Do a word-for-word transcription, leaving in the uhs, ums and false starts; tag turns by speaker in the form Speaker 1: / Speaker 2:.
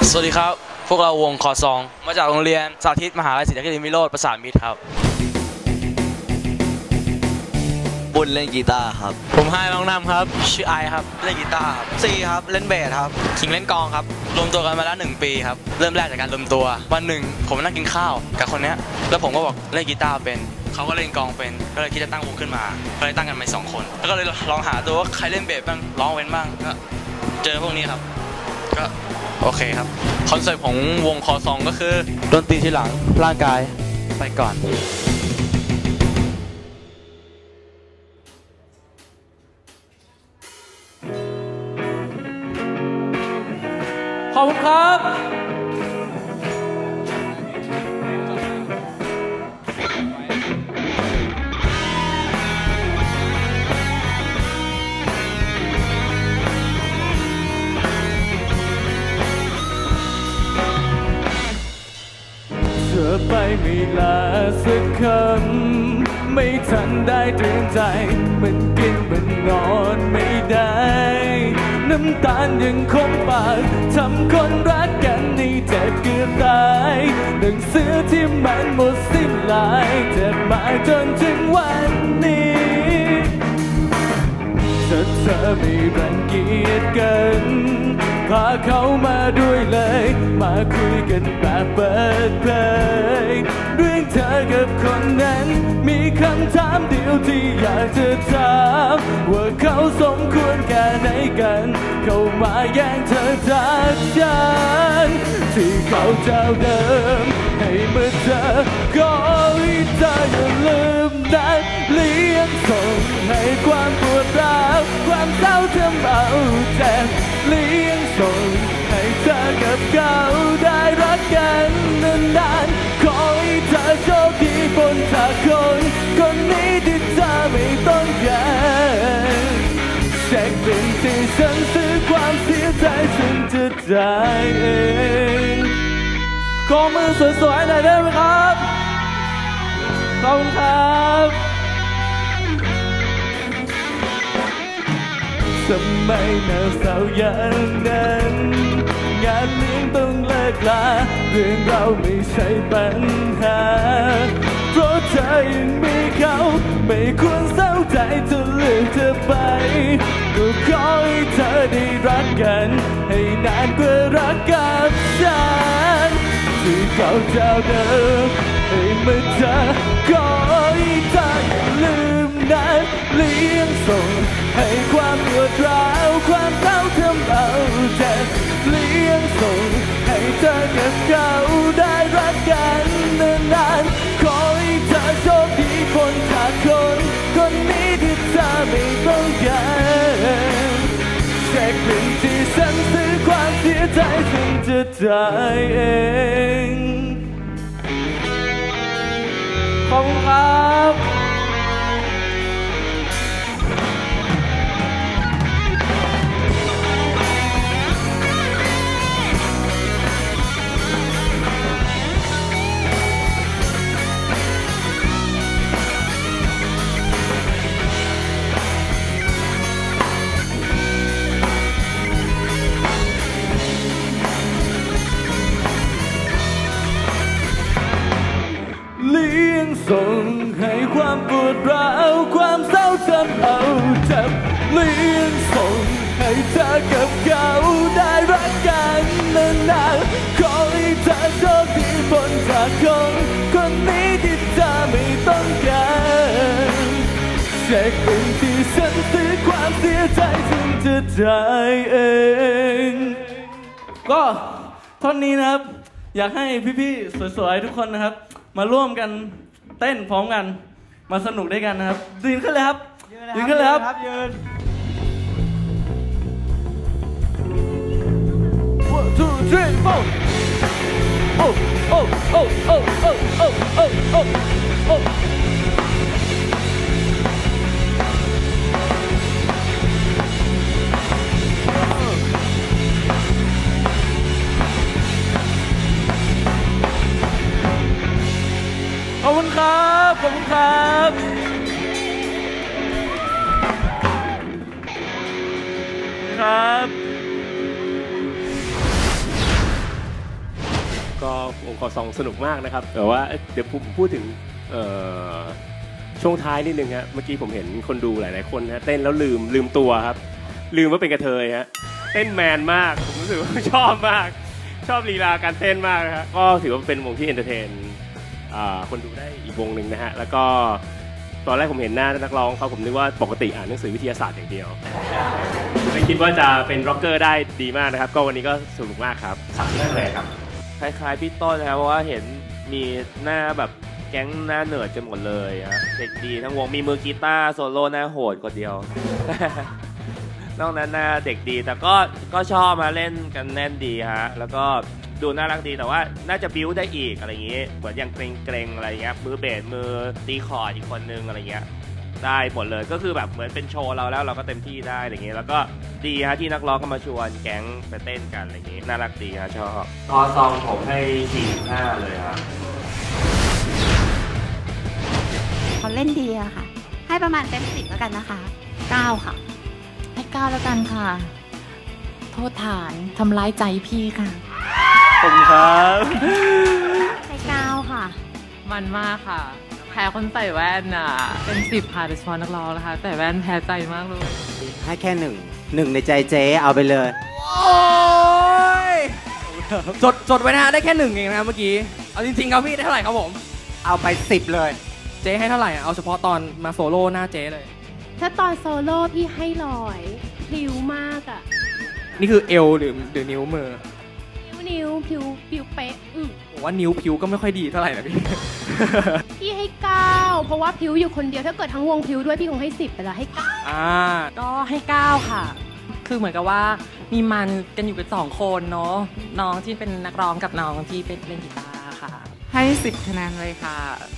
Speaker 1: สวัสดีครับพวกเราวงคอซองมาจากโรงเรียนสาธิตมหาวิทยาลัยศรีนครินทร์วิโรจน์ประสานมิตรครับ
Speaker 2: บุญเล่นกีตาร์ครับ
Speaker 1: ผมให้น้องนำครับชื่อไอครับเล่นกีตาร์ครับ
Speaker 2: ซีครับเล่นเบสครับ
Speaker 1: คิงเล่นกลองครับรวมตัวกันมาแล้วหนึ่งปีครับเริ่มแรกจากการรวมตัววันหนึ่งผมนั่งกินข้าวกับคนนี้แล้วผมก็บอกเล่นกีตาร์เป็นเขาก็เล่นกลองเป็นก็เลยคิดจะตั้งวงขึ้นมาก็เลยตั้งกันมาสองคนแล้วก็เลยลองหาตัวว่าใครเล่นเบสบ้างร้องเป็นบ้างก็เจอพวกนี้ครับก็โอเคครับคอนเซ็ปต์ของวงคอซองก็คือดนตรีทีหลังร่างกายไปก่อนขอบคุณครับเธอไปไม่ลาสักคำไม่ทันได้เตรียมใจมันกินมันนอนไม่ได้น้ำตาลยังคงปากทำคนรักกันให้เจ็บเกือบตายหนังสือที่มันหมดสิ้นลายเจ็บมาจนถึงวันนี้ถ้าเธอไม่รังเกียจกันพาเขามาด้วยเลยมาคุยกันแบบเปิดเผยเรื่องเธอกับคนนั้นมีคำถามเดียวที่อยากจะถามว่าเขาสมควรแค่ไหนกันเข้ามาแย่งเธอจากฉันที่เขาเจ้าเดิมให้เมื่อเธอขอให้เธออย่าลืมนัดเลี้ยงส่งให้ความปวดร้าวความเศร้าเธอเมาแจ่มเลี้ยงส่งให้เธอกับเขาได้รักกันนานๆขอให้เธอโชคดีบนจากคนคนนี้ที่เธอไม่ต้องการเช็คบินที่ฉันซื้อความเสียใจฉันจะจ่ายเองขอมือสวยๆหน่อยได้ไหมครับขอบคุณครับทำไมหน้าเศร้าอย่างนั้นงานเลี้ยงต้องเลิกลาเรื่องเราไม่ใช่ปัญหาเพราะเธอยังมีเขาไม่ควรเศร้าใจจะเลือกเธอไปก็ขอให้เธอได้รักกันให้นานกว่ารักกับฉันที่เขาเจ้าเดิมให้เมื่อเธอขอให้เธออย่าลืมนัดเลี้ยงส่งให้ความปวดร้าวความเศร้าเธอเอาใจเลี้ยงส่งให้เธอกับเขาได้รักกันนานๆขอให้เธอโชคดีคนจากคนคนนี้ที่เธอไม่ต้องการเช็คบินที่ฉันซื้อความเสียใจฉันจะจ่ายเองขอบคุณครับส่งให้ความปวดร้าวความเศร้าจำเอาเจ็บเลี้ยงส่งให้เธอกับเขาได้รักกันนานๆขอให้เธอโชคดีบนจากคนคนนี้ที่เธอไม่ต้องการเช็คบินที่ฉันซื้อความเสียใจฉันจะจ่ายเองก็ท่อนนี้นะครับอยากให้พี่ๆสวยๆทุกคนนะครับมาร่วมกันเต้นพร้อมกันมาสนุกด้วยกันนะครับยืนขึ้นเลยครับยืนขึ้นเลยครับยืน one two three four โอ้โอ้โอ้โอ้โอ้โอ้โอ้โอ้โอ้ขอบคุณครับขอบคุณครับครับ
Speaker 3: ก็วงคอซองสนุกมากนะครับแต่ว่าเดี๋ยวผมพูดถึงช่วงท้ายนิดนึงฮะเมื่อกี้ผมเห็นคนดูหลายๆคนนะเต้นแล้วลืมลืมตัวครับลืมว่าเป็นกระเทยฮะเต้นแมนมากผมรู้สึกว่าชอบมากชอบลีลาการเต้นมากนะครับก็ถือว่าเป็นวงที่เอนเตอร์เทนคนดูได้อีกวงหนึ่งนะฮะแล้วก็ตอนแรกผมเห็นหน้านักร้องเขาผมนึกว่าปกติอ่านหนังสือวิทยาศาสตร์อย่างเดียวไม่คิดว่าจะเป็นร็อกเกอร์ได้ดีมากนะครับก็วันนี้ก็สนุกมากครับสามเรื่องเลยครับคล้ายๆพี่ต้นนะครับเพราะว่าเห็นมีหน้าแบบแก๊งหน้าเนิร์ดกันหมดเลยฮะเด็กดีทั้งวงมีมือกีตาร์โซโล่หน้าโหดคนเดียวนอกนั้นหน้าเด็กดีแต่ก็ก็ชอบมาเล่นกันแน่นดีฮะแล้วก็ดูน่ารักดีแต่ว่าน่าจะบิ้วได้อีกอะไรอย่างงี้เหมือนอย่างเกรงๆอะไรเงี้ยมือเบสมือตีคอร์ดอีกคนนึงอะไรเงี้ยได้หมดเลยก็คือแบบเหมือนเป็นโชว์เราแล้วเราก็เต็มที่ได้อะไรเงี้ยแล้วก็ดีฮะที่นักร้องก็มาชวนแก๊งไปเต้นกันอะไรเงี้ยน่ารักดีฮะชอบพอซองผมให้สี่สิบห้าเลยครับ
Speaker 4: เขาเล่นดีอะค่ะให้ประมาณเต็มสิบแล้วกันนะคะเก้าค่ะให้เก้าแล้วกันค่ะโทษฐานทำร้ายใจพี่ค่ะ
Speaker 3: ขอบคุณครับ
Speaker 4: ให้เก้าค่ะ
Speaker 5: มันมากค่ะแพ้คนใส่แว่นอ่ะเป็นสิบค่ะโดยเฉพาะนักร้องนะคะแต่แว่นแพ้ใจมากเลย
Speaker 6: ให้แค่หนึ่งหนึ่งในใจเจ๊เอาไปเลย
Speaker 1: โอ้ยจดจดไว้นะฮะได้แค่หนึ่งเองนะเมื่อกี้เอาจริงๆครับพี่ได้เท่าไหร่ครับผม
Speaker 6: เอาไปสิบเลย
Speaker 1: เจ๊ให้เท่าไหร่เอาเฉพาะตอนมาโซโล่หน้าเจ๊เลย
Speaker 7: ถ้าตอนโซโล่พี่ให้ร้อยพลิ้วมากอ่ะ
Speaker 1: นี่คือเอวหรือหรือนิ้วมือ
Speaker 7: นิ้วนิ้วผิวผิวเป๊ะอือ
Speaker 1: ผมว่านิ้วผิวก็ไม่ค่อยดีเท่าไหร่นะพี่
Speaker 7: พี่ให้เก้าเพราะว่าผิวอยู่คนเดียวถ้าเกิดทั้งวงผิวด้วยพี่คงให้สิบไปแล้วให้เก้า
Speaker 5: อ่าก็ให้เก้าค่ะคือเหมือนกับว่ามีมันกันอยู่เป็นสองคนเนาะน้องที่เป็นนักร้องกับน้องที่เป็นเล่นกีตาร์ค่ะให้สิบคะแนนเลยค่ะ